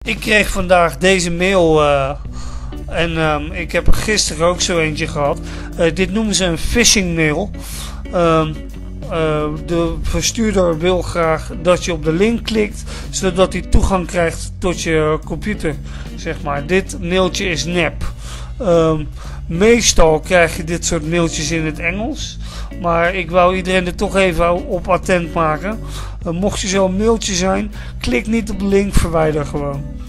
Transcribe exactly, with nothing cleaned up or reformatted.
Ik kreeg vandaag deze mail uh, en um, ik heb er gisteren ook zo eentje gehad. Uh, dit noemen ze een phishing mail. Uh, uh, de verstuurder wil graag dat je op de link klikt, zodat hij toegang krijgt tot je computer. Zeg maar. Dit mailtje is nep. Uh, meestal krijg je dit soort mailtjes in het Engels. Maar ik wou iedereen er toch even op attent maken. Uh, mocht je zo'n mailtje zijn, klik niet op de link, verwijder gewoon.